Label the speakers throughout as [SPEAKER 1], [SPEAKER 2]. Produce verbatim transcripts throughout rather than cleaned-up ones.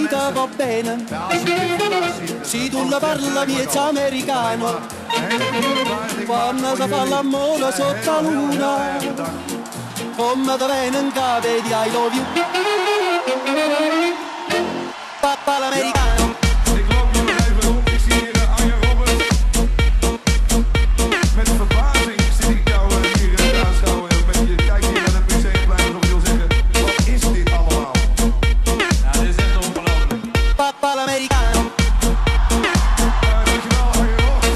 [SPEAKER 1] vita va bene, se tu la parla miezza americano, quando si fa l'amore sotto la luna, come te viene in capo di I love you, papà l'americano.
[SPEAKER 2] Ik loop nu nog even rond, ik zie hier uh, Arjen Robben. Met verbazing zit ik jou uh, hier uh, te aanschouwen. Met je kijk hier naar het Museumplein alsof je wil zeggen, wat is dit allemaal?
[SPEAKER 3] Ja, dit is echt ongelooflijk.
[SPEAKER 1] Papà l'americano.
[SPEAKER 2] Uh, dankjewel Arjen Robben.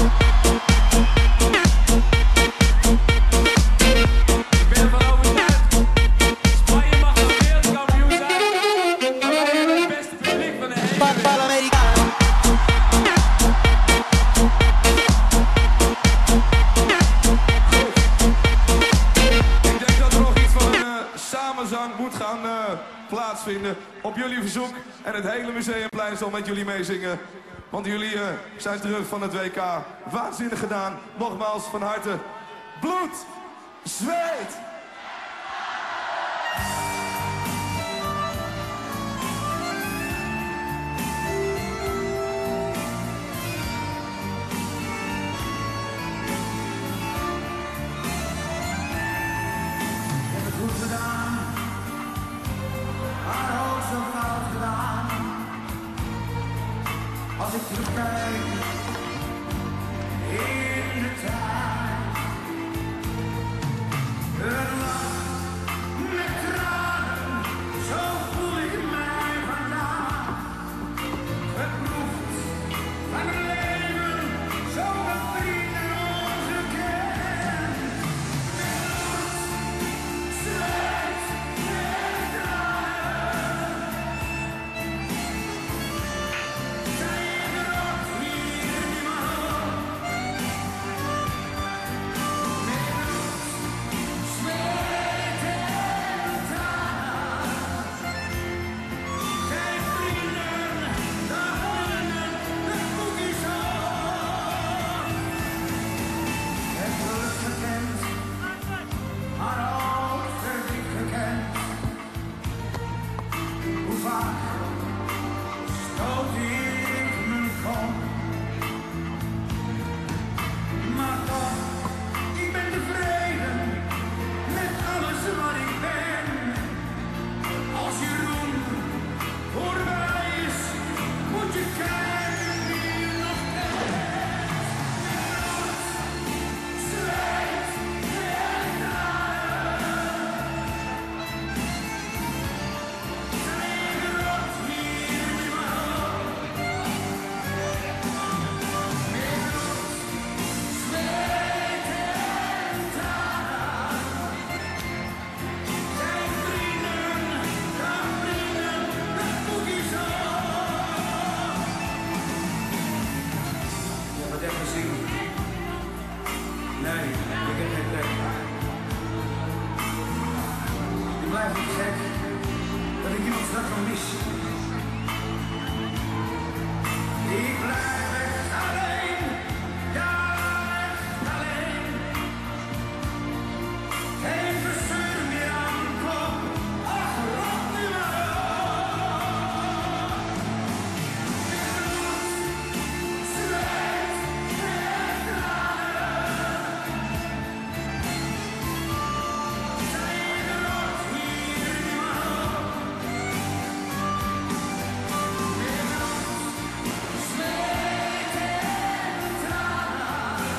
[SPEAKER 3] Ik ben ervan overtuigd. Spanje mag wel wereldkampioen zijn. Maar wij hebben het beste publiek van de hele
[SPEAKER 1] Papà
[SPEAKER 3] wereld.
[SPEAKER 1] l'americano.
[SPEAKER 2] Ik denk dat er nog iets van een uh, samenzang moet gaan uh, plaatsvinden op jullie verzoek. En het hele Museumplein zal met jullie meezingen. Want jullie uh, zijn terug van het W K. Waanzinnig gedaan. Nogmaals van harte. Bloed, zweet.
[SPEAKER 4] Goed gedaan, haar hoofd zo fout gedaan. Als ik terugkijk in de tijd, een lach met tranen, zo voel ik mij vandaag. Het proeft van een leven, zo een vrienden onze kent. Zweet met tranen, zijn grot hier in mijn hoofd. Met bloed, zweet en tranen, zijn vrienden, de vrienden, de cookies op. Het geluk gekend, haar oud verdriet gekend. Hoe vaak stoot ik mijn kop, maar toch, ik ben tevreden met alles wat ik ben. Als je roem voorbij is, moet je kijken wie je nog kent. Zweet en tranen, zijn grot hier in mijn hoofd. Met bloed, zweet en tranen, zijn vrienden, de vrienden, de cookies op. Je hebt het echt gezien? Nee, ik heb geen plek. Ik blijf niet gek dat ik iemand straks nog mis. Ik blijf echt alleen, ja echt alleen. Geen gezeur meer aan mijn kop, ach rot nu maar op. Met bloed, zweet en tranen, zijn grot hier in mijn hoofd. Met bloed, zweet en tranen,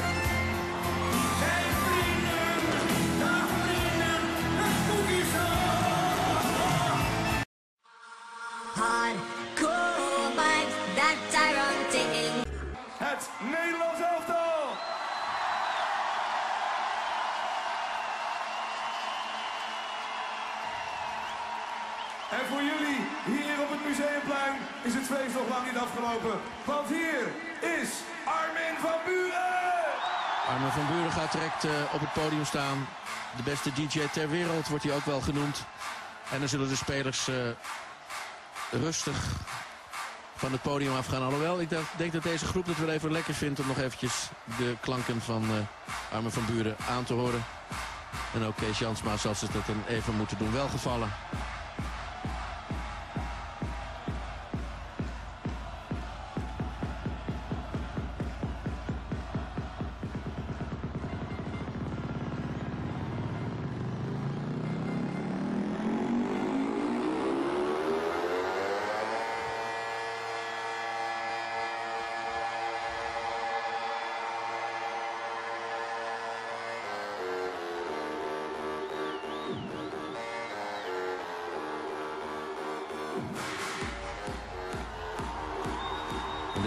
[SPEAKER 4] zijn vrienden, de vrienden, de cookies op.
[SPEAKER 5] Hardcore vibes that Tyrone taking.
[SPEAKER 2] Het Nederlands elftal. En voor jullie hier op het Museumplein is het feest nog lang niet afgelopen. Want hier is Armin van Buuren.
[SPEAKER 6] Armin van Buuren gaat direct uh, op het podium staan. De beste D J ter wereld wordt hij ook wel genoemd. En dan zullen de spelers uh, rustig van het podium afgaan. Alhoewel, ik dacht, denk dat deze groep het wel even lekker vindt om nog eventjes de klanken van uh, Armin van Buuren aan te horen. En ook Kees Jansma zal ze dat dan even moeten doen. Welgevallen.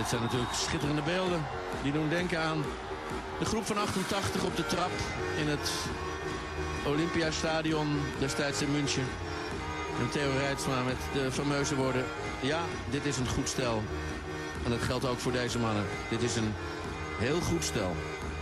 [SPEAKER 6] dit zijn natuurlijk schitterende beelden. Die doen denken aan de groep van achtentachtig op de trap in het Olympiastadion destijds in München. En Theo Reitsma met de fameuze woorden: ja, dit is een goed stel. En dat geldt ook voor deze mannen. Dit is een heel goed stel.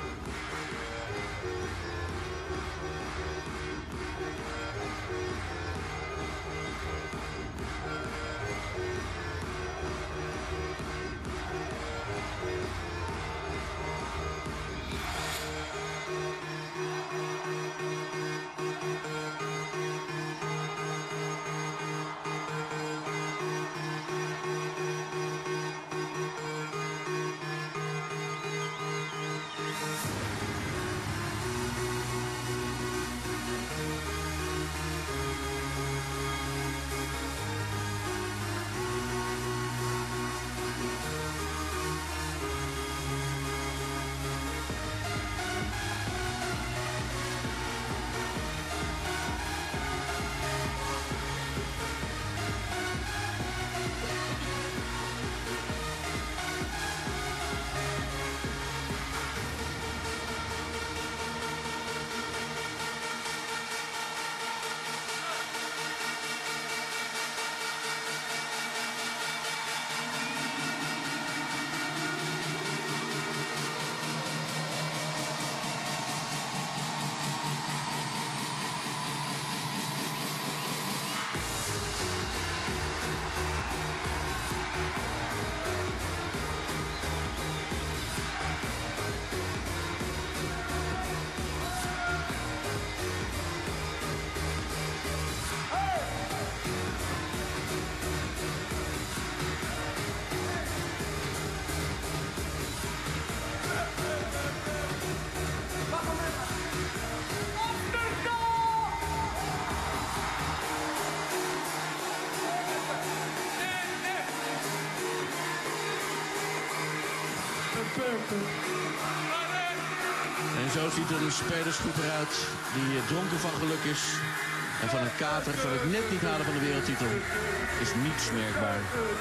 [SPEAKER 6] En zo ziet er een spelersgroep eruit die dronken van geluk is. En van een kater van het net niet halen van de wereldtitel is niets merkbaar.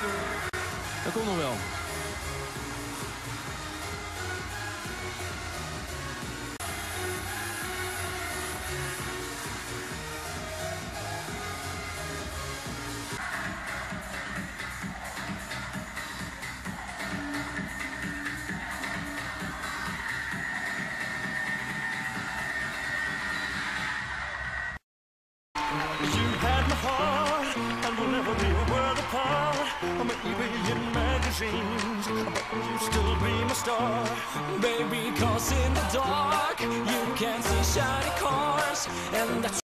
[SPEAKER 6] Dat komt nog wel.
[SPEAKER 7] You had my heart, and we'll never be a world apart. Maybe in magazines, but you still be my star.
[SPEAKER 8] Baby, cause in the dark you can see shiny cars, and that's